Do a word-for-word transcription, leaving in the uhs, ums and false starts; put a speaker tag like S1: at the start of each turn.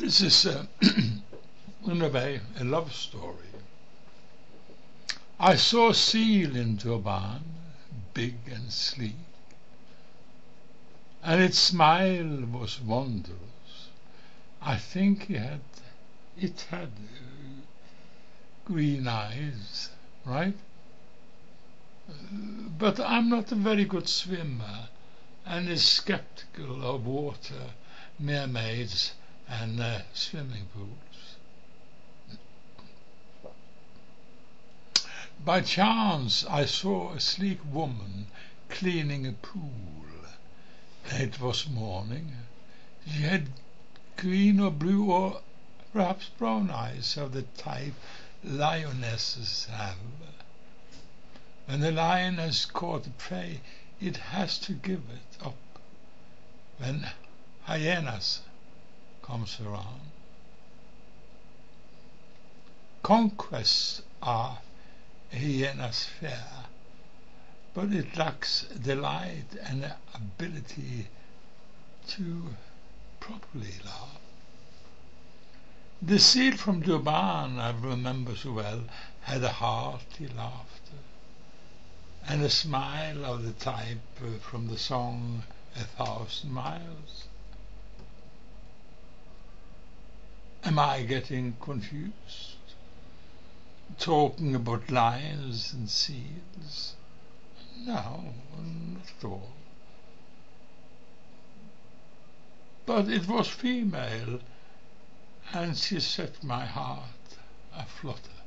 S1: This is, uh, in a way, a love story. I saw a seal in Durban, big and sleek, and its smile was wondrous. I think he had, it had uh, green eyes, right? Uh, but I'm not a very good swimmer and is skeptical of water, mermaids, and uh, swimming pools. By chance I saw a sleek woman cleaning a pool. It was morning. She had green or blue or perhaps brown eyes of the type lionesses have. When a lion has caught a prey, it has to give it up. When hyenas comes around. Conquests are hyenas fair, but it lacks delight and the ability to properly love. The seal from Durban, I remember so well, had a hearty laughter and a smile of the type uh, from the song A Thousand Miles. Am I getting confused? Talking about lions and seals? No, not at all. But it was female, and she set my heart aflutter.